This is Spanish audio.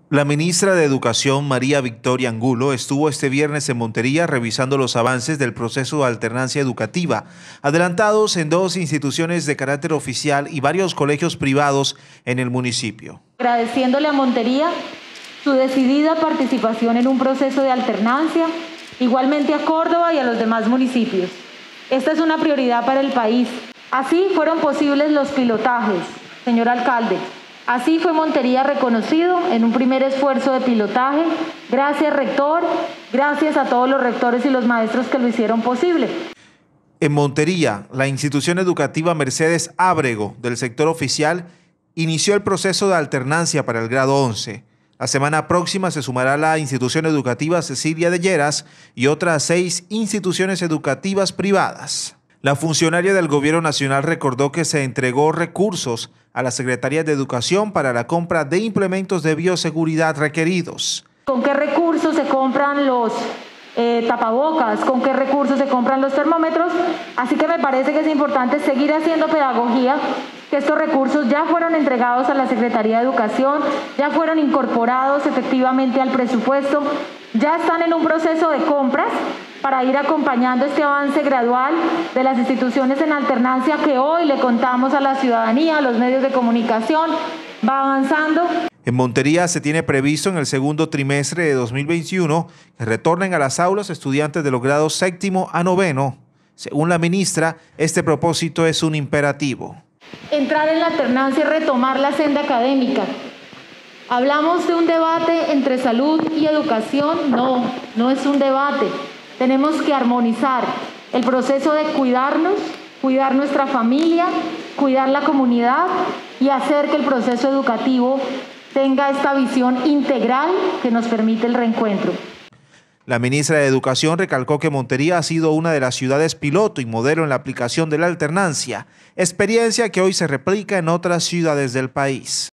La ministra de Educación, María Victoria Angulo, estuvo este viernes en Montería revisando los avances del proceso de alternancia educativa, adelantados en 2 instituciones de carácter oficial y varios colegios privados en el municipio. Agradeciéndole a Montería su decidida participación en un proceso de alternancia, igualmente a Córdoba y a los demás municipios. Esta es una prioridad para el país. Así fueron posibles los pilotajes, señor alcalde. Así fue Montería reconocido en un primer esfuerzo de pilotaje. Gracias, rector. Gracias a todos los rectores y los maestros que lo hicieron posible. En Montería, la institución educativa Mercedes Ábrego del sector oficial inició el proceso de alternancia para el grado 11. La semana próxima se sumará la institución educativa Cecilia de Lleras y otras 6 instituciones educativas privadas. La funcionaria del Gobierno Nacional recordó que se entregó recursos a la Secretaría de Educación para la compra de implementos de bioseguridad requeridos. ¿Con qué recursos se compran los tapabocas? ¿Con qué recursos se compran los termómetros? Así que me parece que es importante seguir haciendo pedagogía, que estos recursos ya fueron entregados a la Secretaría de Educación, ya fueron incorporados efectivamente al presupuesto, ya están en un proceso de compras para ir acompañando este avance gradual de las instituciones en alternancia que hoy le contamos a la ciudadanía, a los medios de comunicación, va avanzando. En Montería se tiene previsto en el segundo trimestre de 2021 que retornen a las aulas estudiantes de los grados 7º a 9º. Según la ministra, este propósito es un imperativo. Entrar en la alternancia y retomar la senda académica. ¿Hablamos de un debate entre salud y educación? No, no es un debate. Tenemos que armonizar el proceso de cuidarnos, cuidar nuestra familia, cuidar la comunidad y hacer que el proceso educativo tenga esta visión integral que nos permite el reencuentro. La ministra de Educación recalcó que Montería ha sido una de las ciudades piloto y modelo en la aplicación de la alternancia, experiencia que hoy se replica en otras ciudades del país.